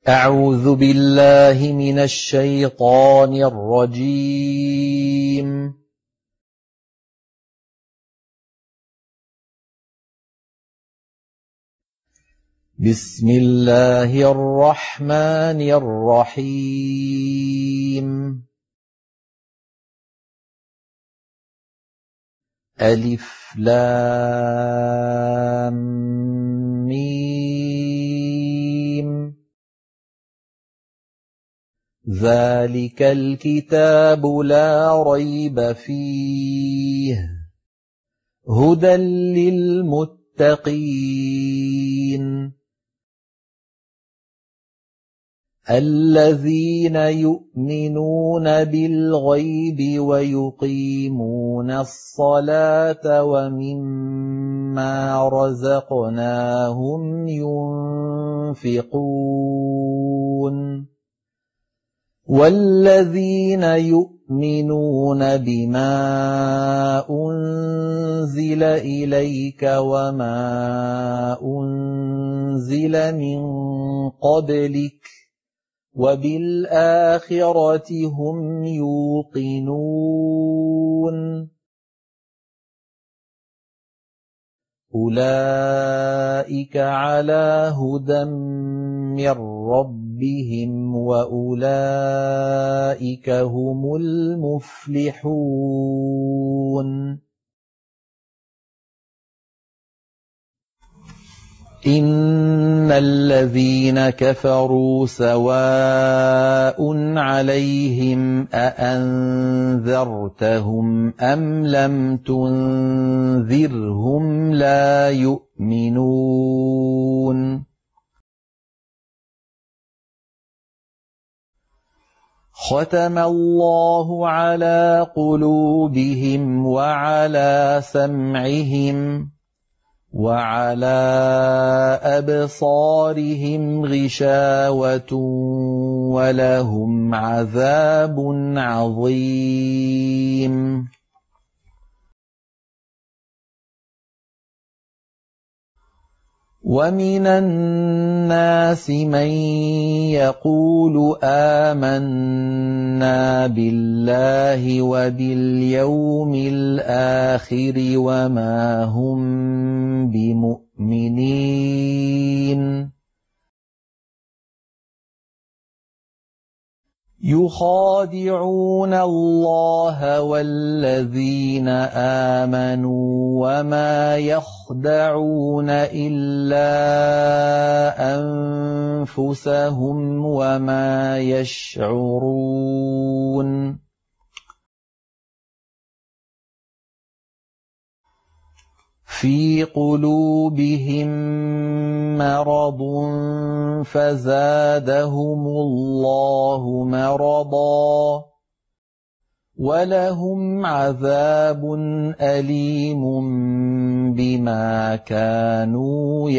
أعوذ بالله من الشيطان الرجيم. بسم الله الرحمن الرحيم. ألف لام ميم. ذلك الكتاب لا ريب فيه هدى للمتقين الذين يؤمنون بالغيب ويقيمون الصلاة ومما رزقناهم ينفقون والذين يؤمنون بما أنزل إليك وما أنزل من قبلك وبالآخرة هم يوقنون أولئك على هدى من ربهم وأولئك هم المفلحون. إن الذين كفروا سواء عليهم أأنذرتهم أم لم تنذرهم لا يؤمنون. ختم الله على قلوبهم وعلى سمعهم وعلى أبصارهم غشاوة ولهم عذاب عظيم. ومن الناس من يقول آمنا بالله وباليوم الآخر وما هم بمؤمنين يخادعون الله والذين آمنوا وما يخدعون إلا أنفسهم وما يشعرون. في قلوبهم مرض فزادهم الله مرضا ولهم عذاب أليم بما كانوا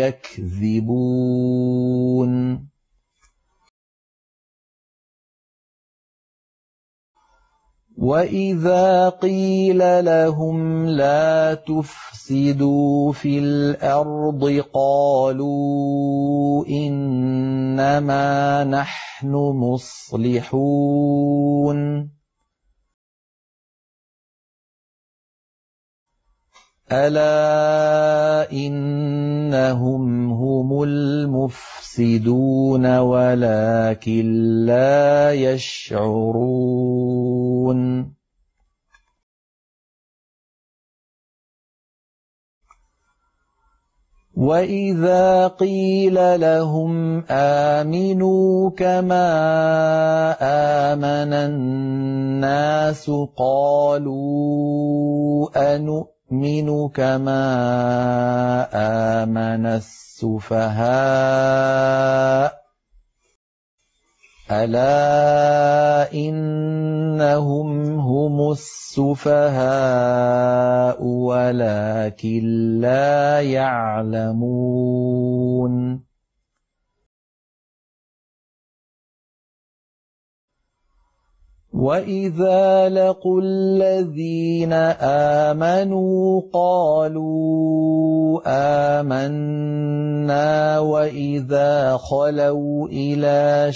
يكذبون. وإذا قيل لهم لا تفسدوا في الأرض قالوا إنما نحن مصلحون ألا إنهم هم المفسدون ولكن لا يشعرون. وإذا قيل لهم آمنوا كما آمن الناس قالوا أنؤمن كما آمن السفهاء ألا إنهم هم السفهاء ولكن لا يعلمون. وَإِذَا لَقُوا الَّذِينَ آمَنُوا قَالُوا آمَنَّا وَإِذَا خَلَوْا إِلَىٰ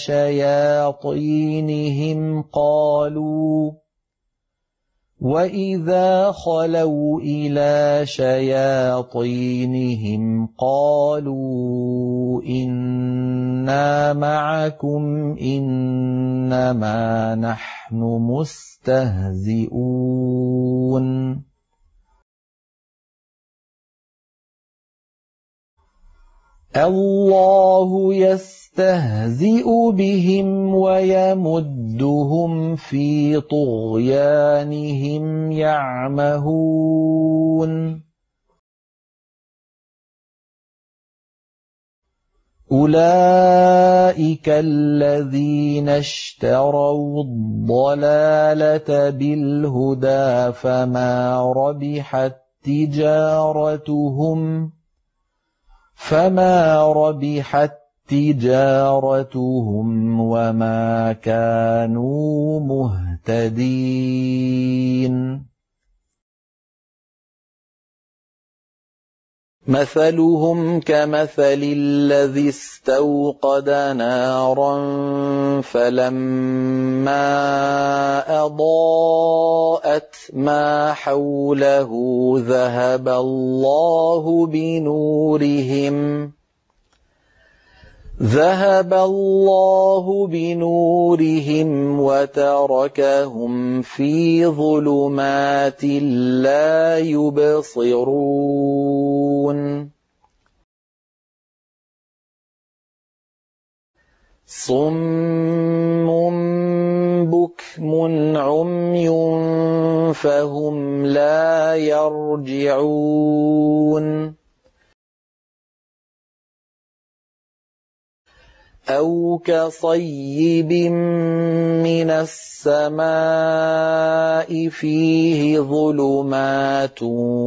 شَيَاطِينِهِمْ قَالُوا إِنَّا مَعَكُمْ إِنَّمَا نَحْنُ مُسْتَهْزِئُونَ اللَّهُ يَسْتَهْزِئُ بِهِمْ وَيَمُدُّهُمْ فِي طُغْيَانِهِمْ يَعْمَهُونَ أُولَٰئِكَ الَّذِينَ اشْتَرَوُا الضَّلَالَةَ بِالْهُدَىٰ فَمَا رَبِحَت تِّجَارَتُهُمْ وَمَا كَانُوا مُهْتَدِينَ مَثَلُهُمْ كَمَثَلِ الَّذِي اسْتَوْقَدَ نَارًا فَلَمَّا أَضَاءَتْ مَا حَوْلَهُ ذَهَبَ اللَّهُ بِنُورِهِمْ وَتَرَكَهُمْ فِي ظُلُمَاتٍ لَّا يُبْصِرُونَ صُمٌّ بُكْمٌ عُمْيٌ فَهُمْ لَا يَرْجِعُونَ أَوْ كَصَيِّبٍ مِّنَ السَّمَاءِ فِيهِ ظُلُمَاتٌ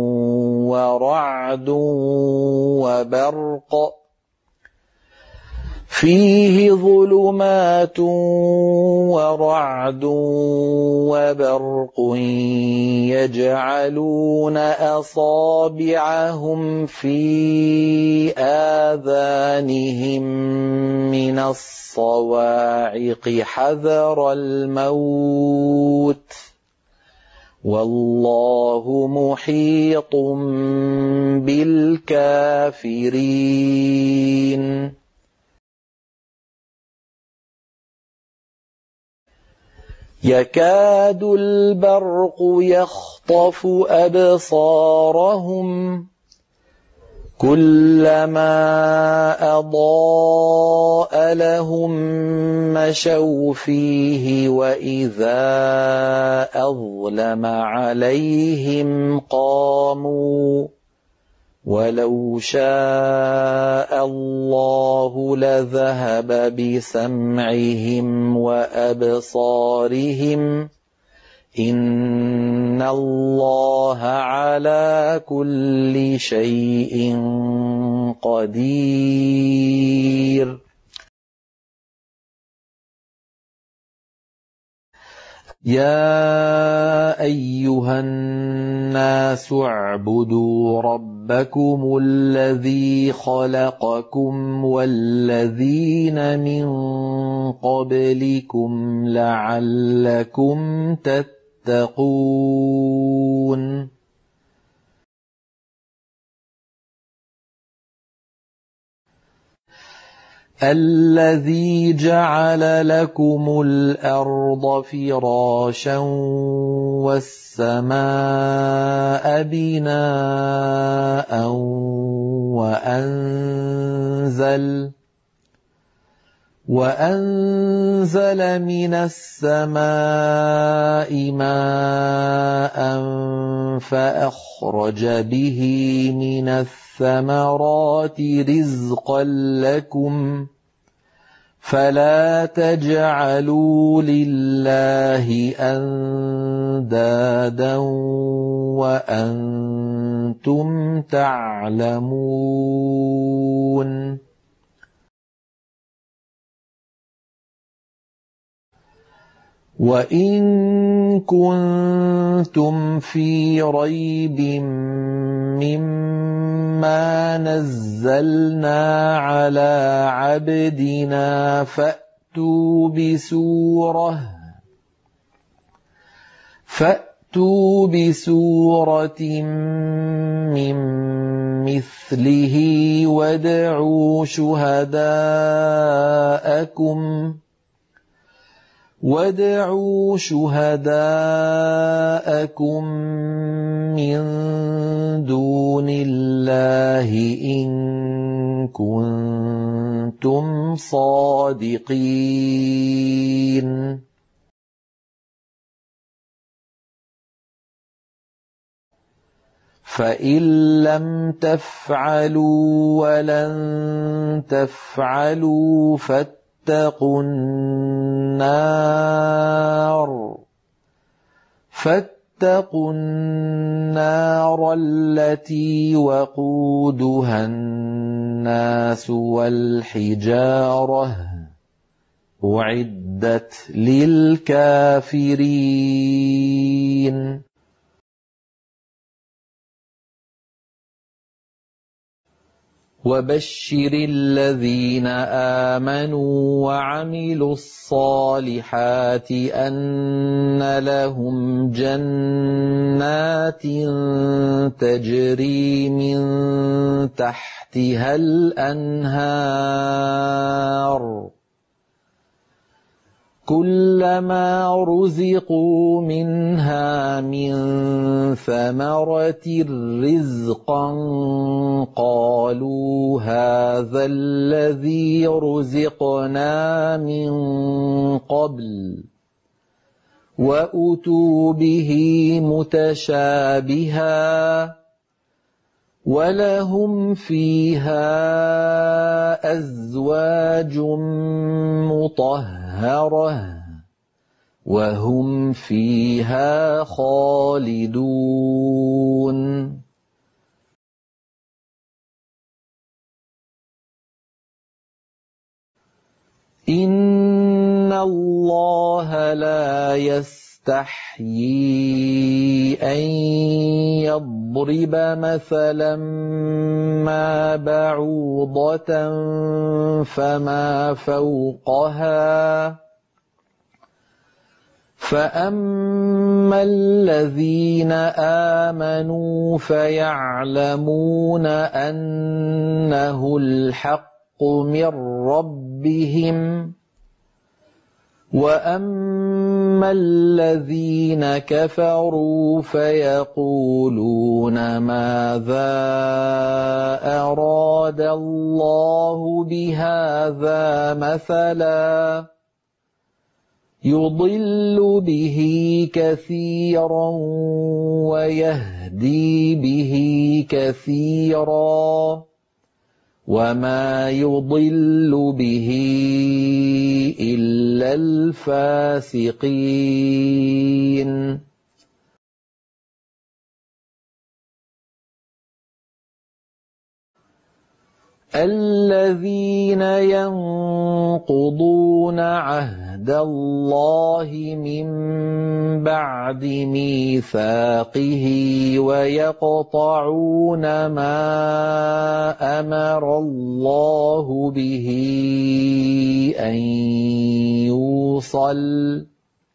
وَرَعْدٌ وَبَرْقٌ يَجْعَلُونَ أَصَابِعَهُمْ فِي آذَانِهِم مِّنَ الصَّوَاعِقِ حَذَرَ الْمَوْتِ ۚ وَاللَّهُ مُحِيطٌ بِالْكَافِرِينَ يَكَادُ الْبَرْقُ يَخْطَفُ أَبْصَارَهُمْ كُلَّمَا أَضَاءَ لَهُم مَّشَوْا فِيهِ وَإِذَا أَظْلَمَ عَلَيْهِمْ قَامُوا وَلَوْ شَاءَ اللَّهُ لَذَهَبَ بِسَمْعِهِمْ وَأَبْصَارِهِمْ ۚ إِنَّ اللَّهَ عَلَىٰ كُلِّ شَيْءٍ قَدِيرٌ يَا أَيُّهَا النَّاسُ اعْبُدُوا رَبَّكُمُ الَّذِي خَلَقَكُمْ وَالَّذِينَ مِن قَبْلِكُمْ لَعَلَّكُمْ تَتَّقُونَ الَّذِي جَعَلَ لَكُمُ الْأَرْضَ فِرَاشًا وَالسَّمَاءَ بِنَاءً وَأَنزَلَ مِنَ السَّمَاءِ مَاءً فَأَخْرَجَ بِهِ مِنَ الثَّمَرَاتِ رِزْقًا لَّكُمْ فَلَا تَجْعَلُوا لِلَّهِ أَندَادًا وَأَنتُمْ تَعْلَمُونَ وَإِن كُنتُمْ فِي رَيْبٍ مِّمَّا نَزَّلْنَا عَلَىٰ عَبْدِنَا فَأْتُوا بِسُورَةٍ مِّن مِّثْلِهِ وَادْعُوا شُهَدَاءَكُم مِّن دُونِ اللَّهِ إِن كُنتُمْ صَادِقِينَ فَإِن لَّمْ تَفْعَلُوا وَلَن تَفْعَلُوا فَاتَّقُوا النَّارَ الَّتِي وَقُودُهَا النَّاسُ وَالْحِجَارَةُ أُعِدَّتْ لِلْكَافِرِينَ وَبَشِّرِ الَّذِينَ آمَنُوا وَعَمِلُوا الصَّالِحَاتِ أَنَّ لَهُمْ جَنَّاتٍ تَجْرِي مِن تَحْتِهَا الْأَنْهَارُ كُلَّمَا رُزِقُوا مِنْهَا مِن ثَمَرَةٍ رِّزْقًا قَالُوا هَٰذَا الَّذِي رُزِقْنَا مِن قَبْلُ وَأُتُوا بِهِ مُتَشَابِهًا وَلَهُمْ فِيهَا أَزْوَاجٌ مُّطَهَّرَةٌ وَهُمْ فِيهَا خَالِدُونَ إِنَّ اللَّهَ لَا يَسْتَحْيِي أَن يَضْرِبَ مَثَلًا مَّا بَعُوضَةً فَمَا فَوْقَهَا فَأَمَّا الَّذِينَ آمَنُوا فَيَعْلَمُونَ أَنَّهُ الْحَقُّ مِن رَّبِّهِمْ وَأَمَّا الَّذِينَ كَفَرُوا فَيَقُولُونَ مَاذَا أَرَادَ اللَّهُ بِهَٰذَا مَثَلًا يُضِلُّ بِهِ كَثِيرًا وَيَهْدِي بِهِ كَثِيرًا وَمَا يُضِلُّ بِهِ إِلَّا الْفَاسِقِينَ الَّذِينَ يَنقُضُونَ عَهْدَ اللَّهِ مِن بَعْدِ مِيثَاقِهِ وَيَقْطَعُونَ مَا أَمَرَ اللَّهُ بِهِ أَن يُوصَلَ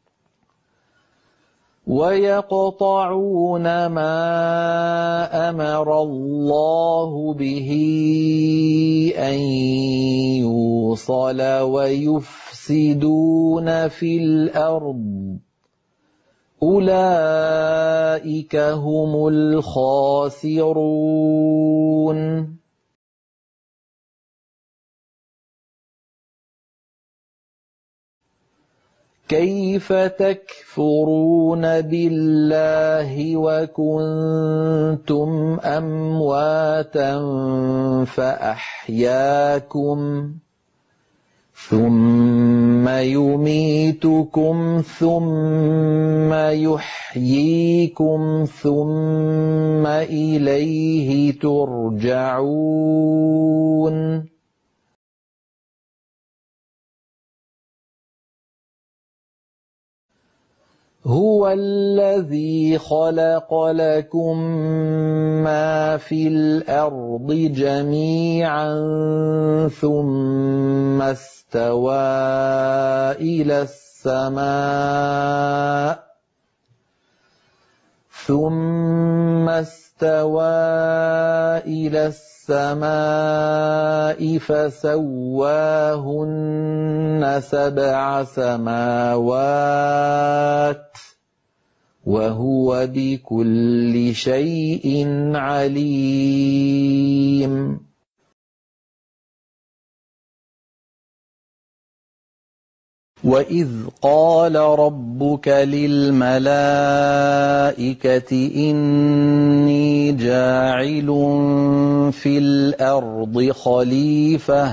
وَيُفْسِدُونَ فِي الْأَرْضِ أُولَٰئِكَ هُمُ الْخَاسِرُونَ كَيْفَ تَكْفُرُونَ بِاللَّهِ وَكُنتُمْ أَمْوَاتًا فَأَحْيَاكُمْ ثُمَّ يُمِيتُكُمْ ثُمَّ يُحْيِيكُمْ ثُمَّ إِلَيْهِ تُرْجَعُونَ هُوَ الَّذِي خَلَقَ لَكُم مَّا فِي الْأَرْضِ جَمِيعًا ثُمَّ اسْتَوَىٰ إِلَى السَّمَاءِ فَسَوَّاهُنَّ سَبْعَ سَمَاوَاتٍ ۚ وَهُوَ بِكُلِّ شَيْءٍ عَلِيمٌ وَإِذْ قَالَ رَبُّكَ لِلْمَلَائِكَةِ إِنِّي جَاعِلٌ فِي الْأَرْضِ خَلِيفَةً ۖ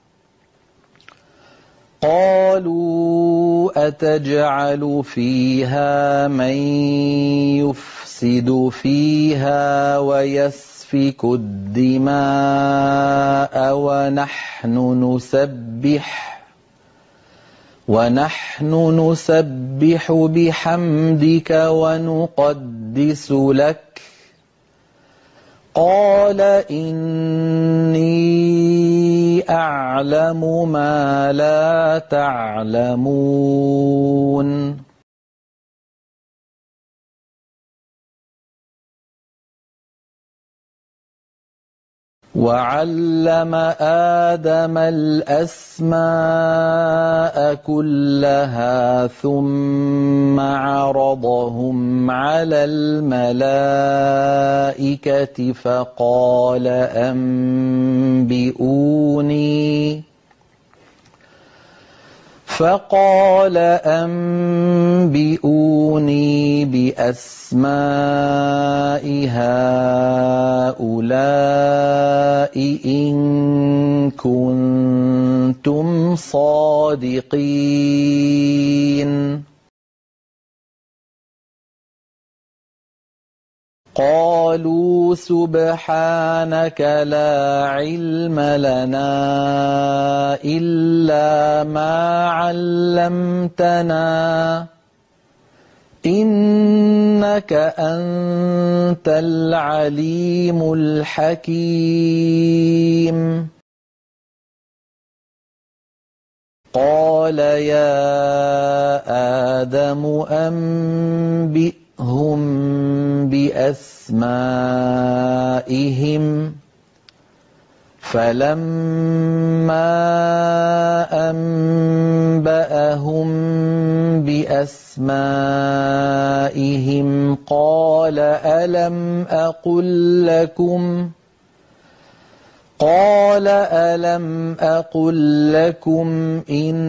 قَالُوا أَتَجْعَلُ فِيهَا مَن يُفْسِدُ فِيهَا وَيَسْفِكُ الدِّمَاءَ وَنَحْنُ نُسَبِّحُ بِحَمْدِكَ وَنُقَدِّسُ لَكَ ۖ قَالَ إِنِّي أَعْلَمُ مَا لَا تَعْلَمُونَ وَعَلَّمَ آدَمَ الْأَسْمَاءَ كُلَّهَا ثُمَّ عَرَضَهُمْ عَلَى الْمَلَائِكَةِ فَقَالَ أَنبِئُونِي بِأَسْمَاءِ هَٰؤُلَاءِ إِن كُنتُمْ صَادِقِينَ قَالُوا سُبْحَانَكَ لَا عِلْمَ لَنَا إِلَّا مَا عَلَّمْتَنَا ۖ إِنَّكَ أَنتَ الْعَلِيمُ الْحَكِيمُ قَالَ يَا آدَمُ أَنبِئْهُم بِأَسْمَائِهِمْ ۖ فَلَمَّا أَنبَأَهُم بِأَسْمَائِهِمْ قَالَ أَلَمْ أَقُل لَّكُمْ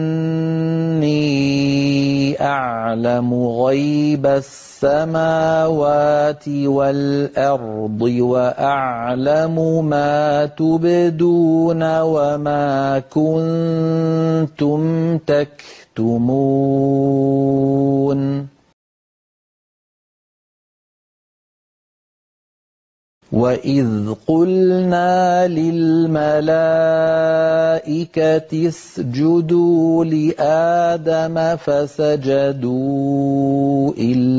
إِنِّي أَعْلَمُ غَيْبَ السَّمَاوَاتِ وَالْأَرْضِ وَأَعْلَمُ مَا تُبْدُونَ وَمَا كُنتُمْ تَكْتُمُونَ وَإِذْ قُلْنَا لِلْمَلَائِكَةِ اسْجُدُوا لِآدَمَ فَسَجَدُوا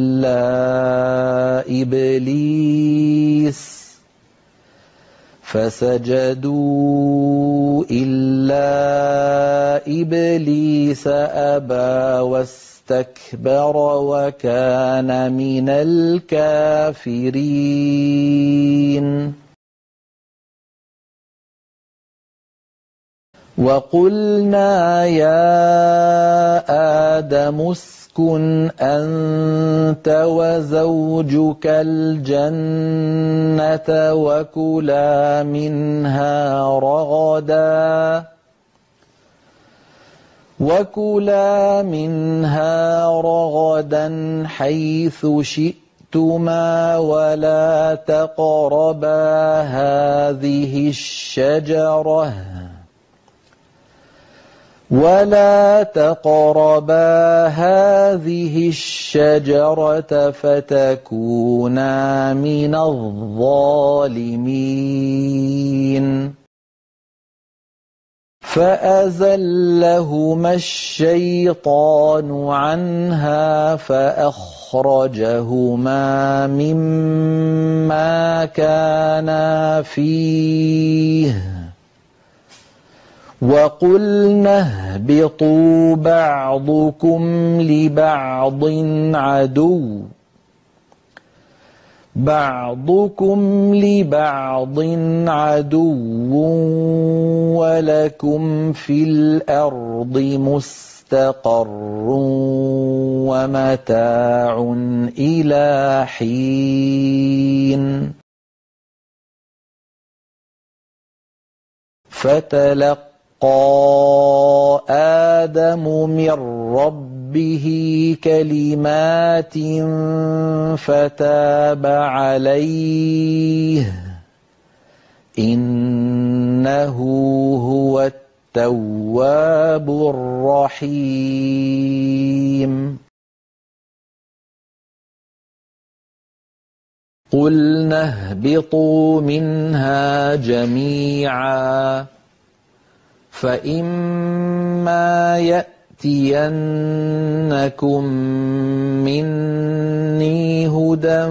إِلَّا إِبْلِيسَ أَبَىٰ وَاسْتَكْبَرَ وَكَانَ مِنَ الْكَافِرِينَ وَقُلْنَا يَا آدَمُ اسْكُنْ أَنتَ وَزَوْجُكَ الْجَنَّةَ وَكُلَا مِنْهَا رَغَدًا حَيْثُ شِئْتُمَا وَلَا تَقْرَبَا هَٰذِهِ الشَّجَرَةَ فَتَكُونَا مِنَ الظَّالِمِينَ فأزلهما الشيطان عنها فأخرجهما مما كانا فيه وقلنا اهبطوا بعضكم لبعض عدو ولكم في الأرض مستقر ومتاع إلى حين فتلقى آدم من ربه كلمات فتاب عليه إنه هو التواب الرحيم قلنا اهبطوا منها جميعا فإما يأتينكم مني هدى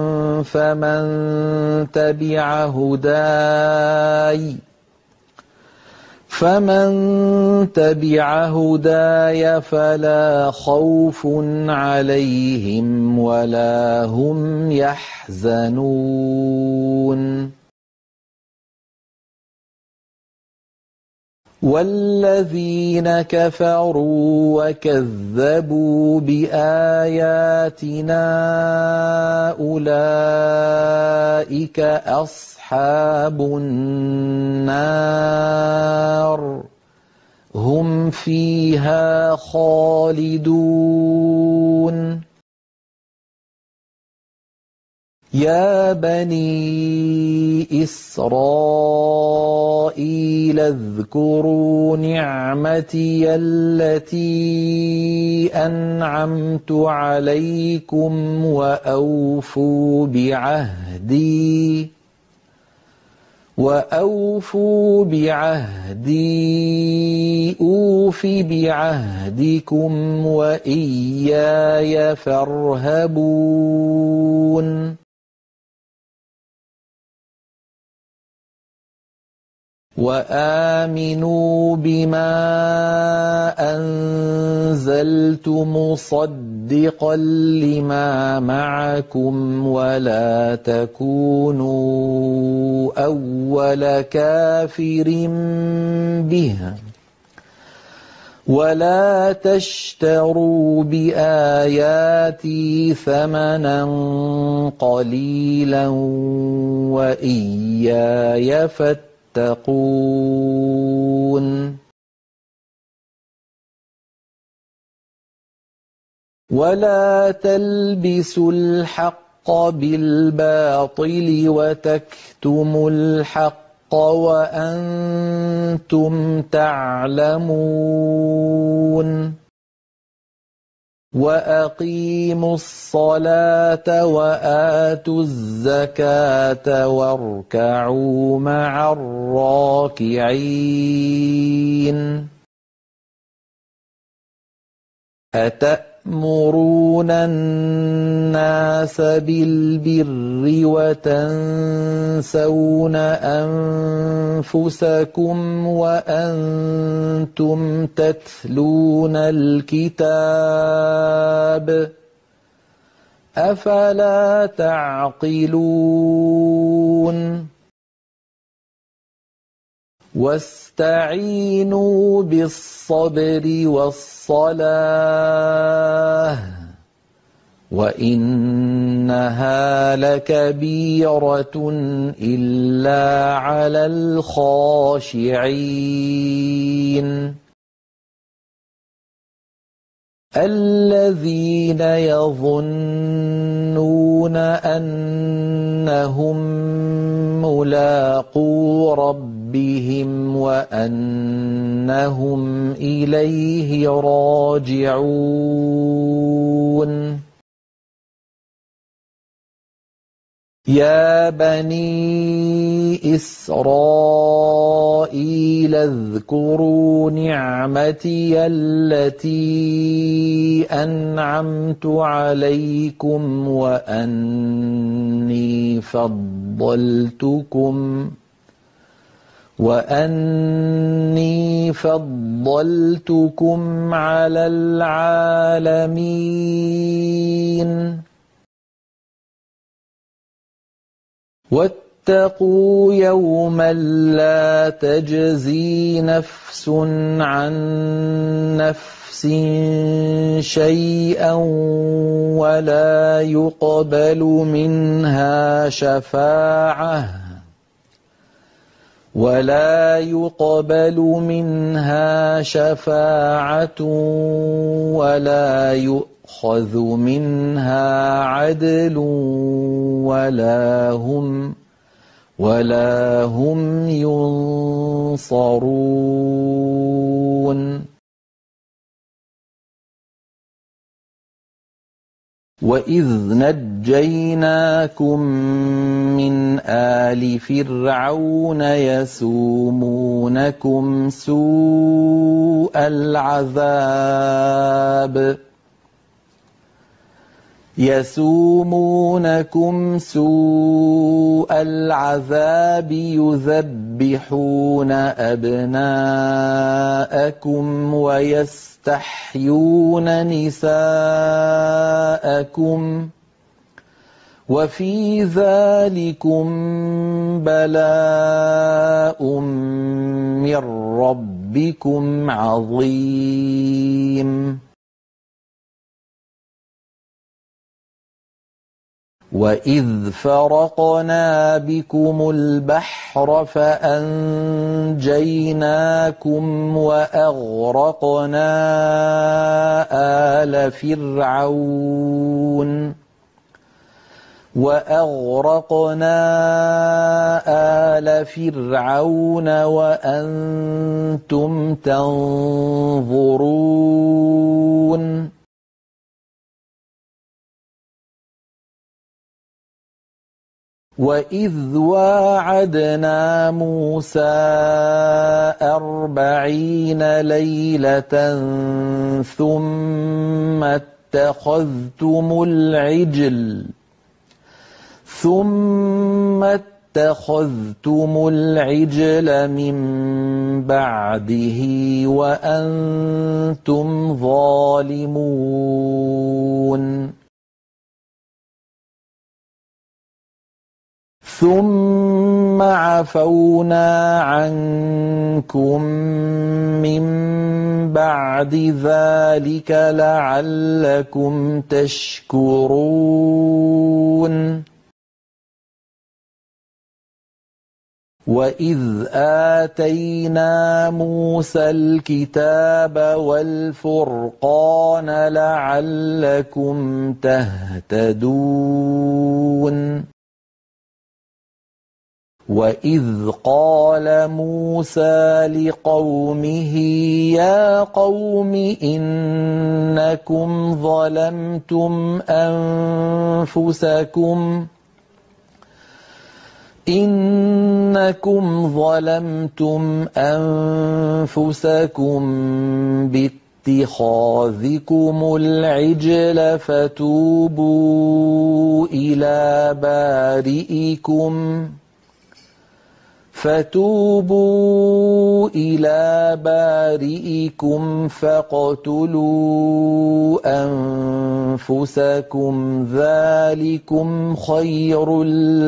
فمن تبع هداي فلا خوف عليهم ولا هم يحزنون والذين كفروا وكذبوا بآياتنا أولئك أصحاب النار هم فيها خالدون يا بني إسرائيل اذكروا نعمتي التي أنعمت عليكم وأوفوا بعهدي أوف بعهدكم وإياي فارهبون وآمنوا بما أنزلت مصدقا لما معكم ولا تكونوا أول كافر به ولا تشتروا بآياتي ثمنا قليلا وإياي فاتقون ولا تلبسوا الحق بالباطل وتكتموا الحق وأنتم تعلمون وأقيموا الصلاة وآتوا الزكاة واركعوا مع الراكعين أتأمرون الناس بالبر وتنسون أنفسكم وأنتم تتلون الكتاب أفلا تعقلون واستعينوا بالصبر والصلاة وإنها لكبيرة إلا على الخاشعين الذين يظنون أنهم ملاقو ربهم وأنهم إليه راجعون يا بني إسرائيل اذكروا نعمتي التي أنعمت عليكم وأني فضلتكم على العالمين واتقوا يوما لا تجزي نفس عن نفس شيئا ولا يقبل منها شفاعة ولا يؤخذ منها عدل ولا هم ينصرون وإذ نجيناكم من آل فرعون يسومونكم سوء العذاب يذبحون أبناءكم ويستحيون نساءكم وفي ذلكم بلاء من ربكم عظيم وإذ فرقنا بكم البحر فأنجيناكم وأغرقنا آل فرعون وأنتم تنظرون وإذ واعدنا موسى 40 ليلة ثم اتخذتم العجل من بعده وأنتم ظالمون ثم عفونا عنكم من بعد ذلك لعلكم تشكرون وإذ آتينا موسى الكتاب والفرقان لعلكم تهتدون وإذ قال موسى لقومه يا قوم إنكم ظلمتم أنفسكم باتخاذكم العجل فتوبوا إلى بارئكم فاقتلوا أنفسكم ذلكم خير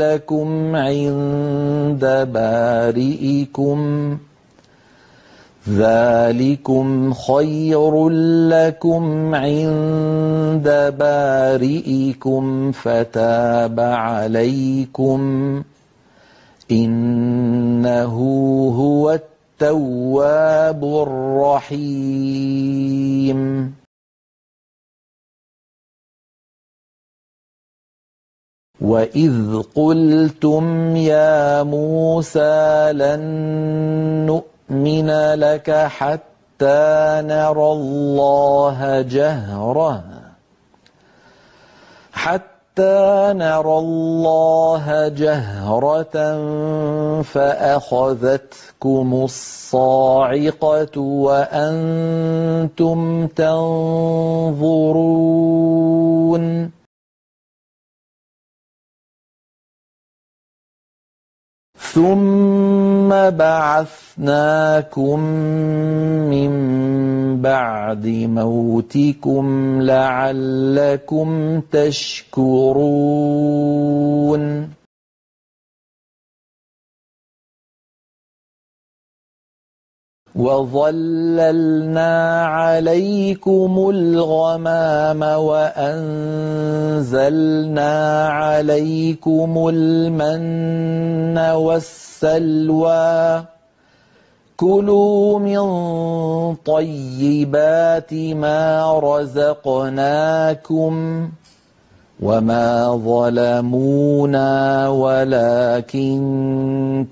لكم عند بارئكم فتاب عليكم إنه هو التواب الرحيم وإذ قلتم يا موسى لن نؤمن لك حتى نرى الله نرى الله جهرة فأخذتكم الصاعقة وأنتم تنظرون ثم بعثناكم من بعد موتكم لعلكم تشكرون وظللنا عليكم الغمام وأنزلنا عليكم المن والسلوى كلوا من طيبات ما رزقناكم وما ظلمونا ولكن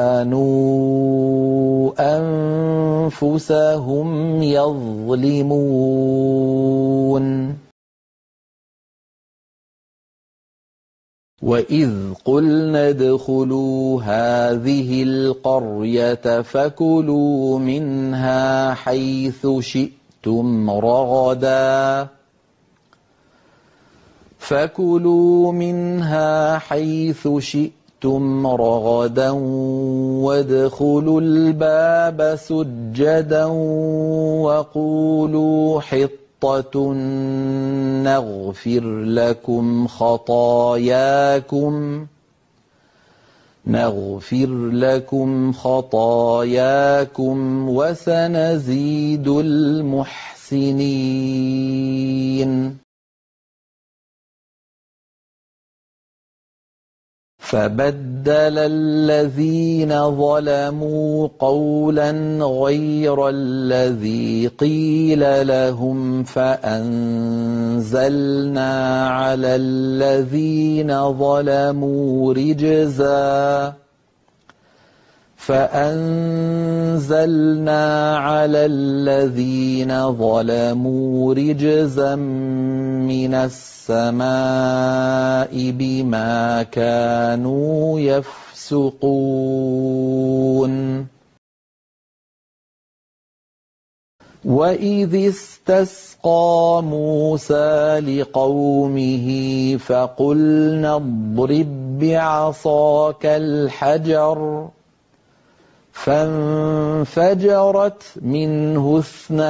كانوا أنفسهم يظلمون وإذ قلنا ادخلوا هذه القرية فكلوا منها حيث شئتم رغدا وادخلوا الباب سجدا وقولوا حطة نغفر لكم خطاياكم وسنزيد المحسنين فبدل الذين ظلموا قولا غير الذي قيل لهم فأنزلنا على الذين ظلموا رجزا من السماء بما كانوا يفسقون وإذ استسقى موسى لقومه فقلنا اضرب بعصاك الحجر فانفجرت منه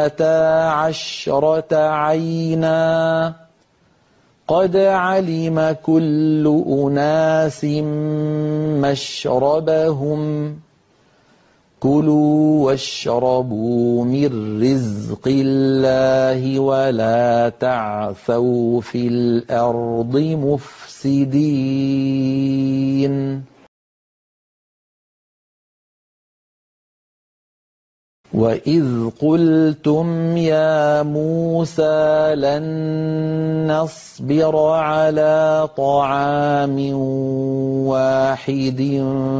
12 عينا قد علم كل أناس مشربهم كلوا واشربوا من رزق الله ولا تعثوا في الأرض مفسدين وإذ قلتم يا موسى لن نصبر على طعام واحد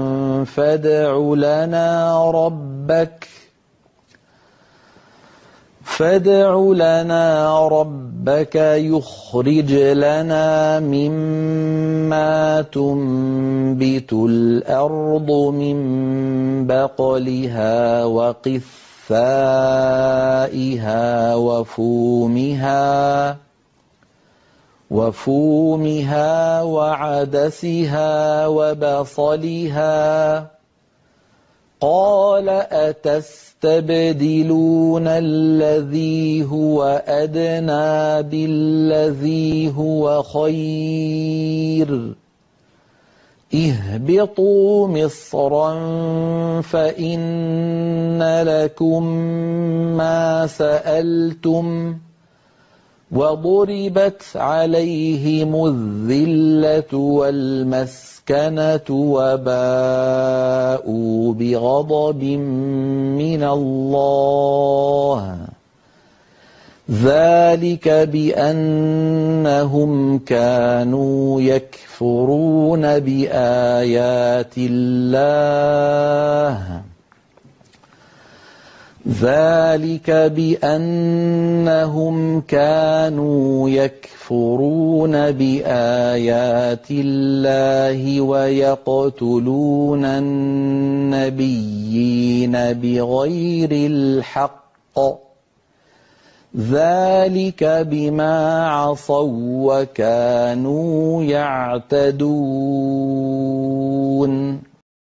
فادع لنا ربك يخرج لنا مما تنبت الأرض من بقلها وقثائها وفومها وعدسها وبصلها قال أتستبدلون الذي هو أدنى بالذي هو خير اهبطوا مصرا فإن لكم ما سألتم وضربت عليهم الذلة والمسكنة وباءوا بغضب من الله ذلك بأنهم كانوا يكفرون بآيات الله ذلك بأنهم كانوا يكفرون بآيات الله ويقتلون النبيين بغير الحق ذلك بما عصوا وكانوا يعتدون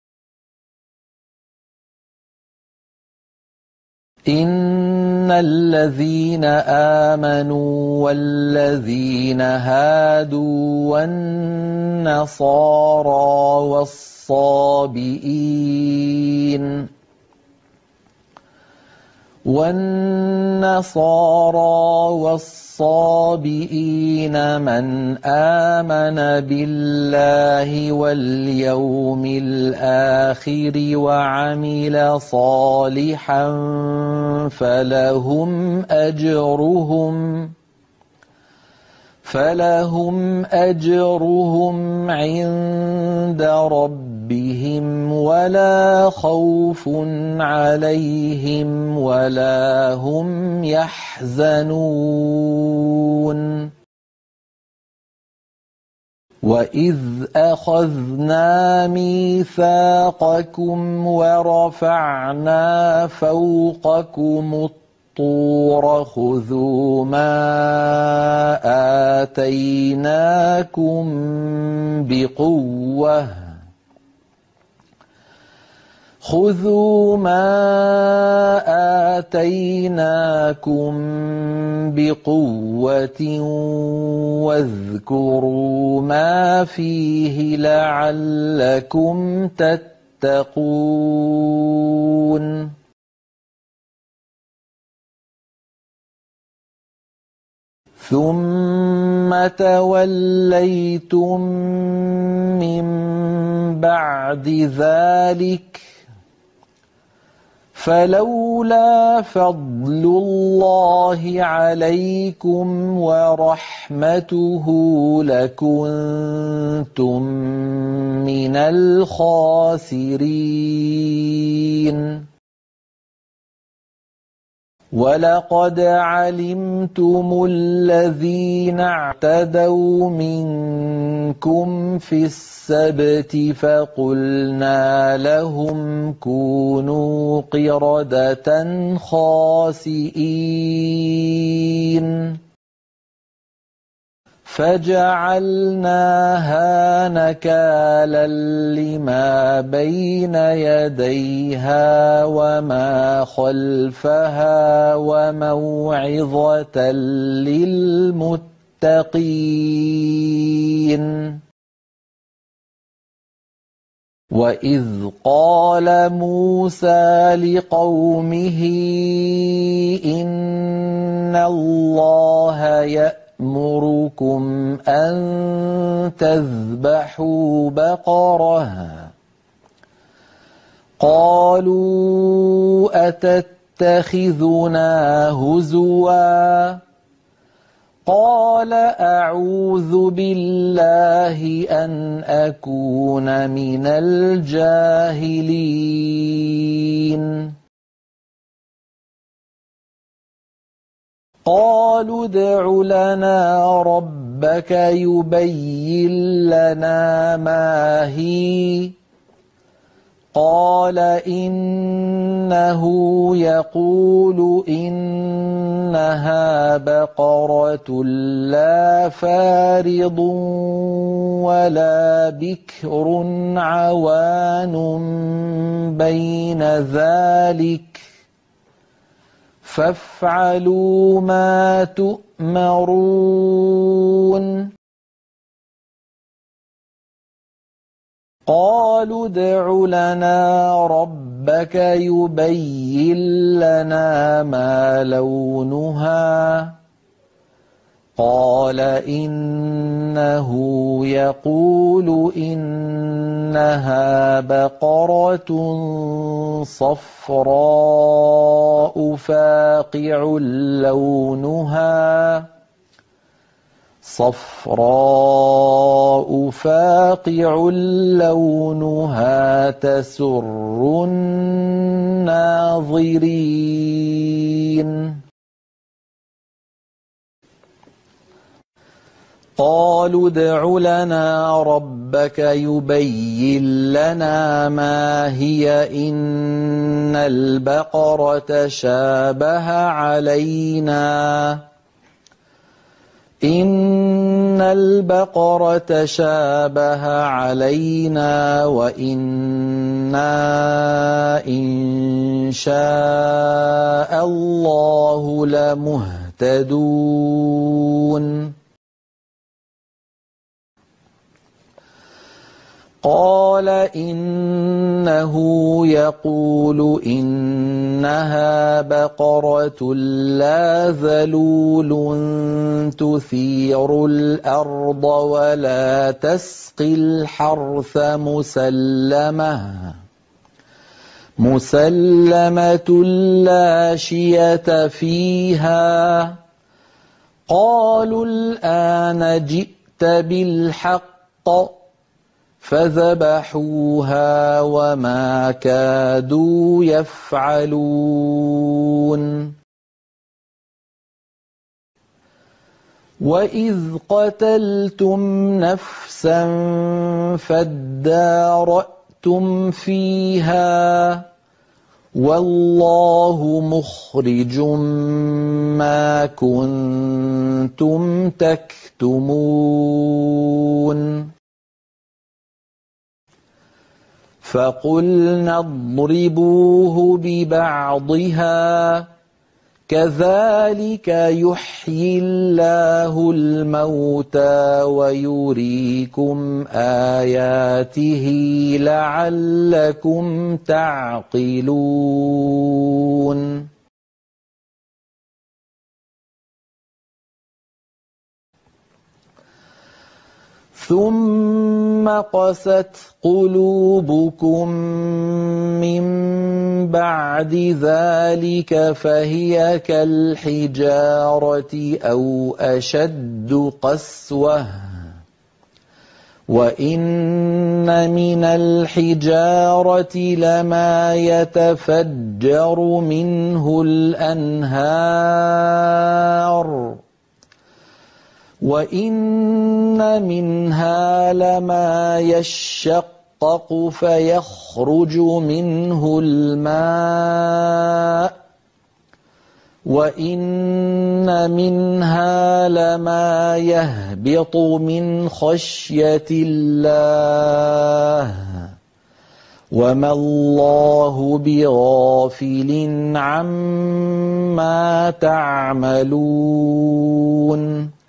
إن الذين آمنوا والذين هادوا والنصارى والصابئين من آمن بالله واليوم الآخر وعمل صالحا فلهم أجرهم عند ربهم ولا خوف عليهم ولا هم يحزنون وإذ أخذنا ميثاقكم ورفعنا فوقكم الطور خذوا ما آتيناكم بقوة واذكروا ما فيه لعلكم تتقون ثم توليتم من بعد ذلك فلولا فضل الله عليكم ورحمته لكنتم من الخاسرين ولقد علمتم الذين اعتدوا منكم في السبت فقلنا لهم كونوا قردة خاسئين فجعلناها نكالا لما بين يديها وما خلفها وموعظة للمتقين وإذ قال موسى لقومه إن الله يأمركم أن تذبحوا بقرة قالوا أتتخذنا هزوا قال أعوذ بالله أن أكون من الجاهلين قالوا ادع لنا ربك يبين لنا ما هي قال إنه يقول إنها بقرة لا فارض ولا بكر عوان بين ذلك فافعلوا ما تؤمرون قالوا ادع لنا ربك يبين لنا ما لونها قال إنه يقول إنها بقرة صفراء فاقع لونها تسر الناظرين قالوا ادْعُ لَنَا رَبَّكَ يُبَيِّن لَّنَا مَا هِيَ إِنَّ الْبَقَرَةَ شَابَهَ عَلَيْنَا وَإِنَّا إِن شَاءَ اللَّهُ لَمُهْتَدُونَ قَالَ إِنَّهُ يَقُولُ إِنَّهَا بَقَرَةٌ لَّا ذَلُولٌ تُثِيرُ الْأَرْضَ وَلَا تَسْقِي الْحَرْثَ مُسَلَّمَةٌ لَّا شِيَةَ فِيهَا قَالُوا الْآنَ جِئْتَ بِالْحَقِّ فَذَبَحُوهَا وَمَا كَادُوا يَفْعَلُونَ وَإِذْ قَتَلْتُمْ نَفْسًا فَادَّارَأْتُمْ فِيهَا وَاللَّهُ مُخْرِجٌ مَّا كُنتُمْ تَكْتُمُونَ فَقُلْنَا اضْرِبُوهُ بِبَعْضِهَا كَذَٰلِكَ يُحْيِي اللَّهُ الْمَوْتَىٰ وَيُرِيكُمْ آيَاتِهِ لَعَلَّكُمْ تَعْقِلُونَ ثُمَّ قَسَتْ قُلُوبُكُم مِّن بَعْدِ ذَٰلِكَ فَهِيَ كَالْحِجَارَةِ أَوْ أَشَدُّ قَسْوَةً ۚ وَإِنَّ مِنَ الْحِجَارَةِ لَمَا يَتَفَجَّرُ مِنْهُ الْأَنْهَارُ وَإِنَّ مِنْهَا لَمَا يَشَّقَّقُ فَيَخْرُجُ مِنْهُ الْمَاءُ وَإِنَّ مِنْهَا لَمَا يَهْبِطُ مِنْ خَشْيَةِ اللَّهِ وَمَا اللَّهُ بِغَافِلٍ عَمَّا تَعْمَلُونَ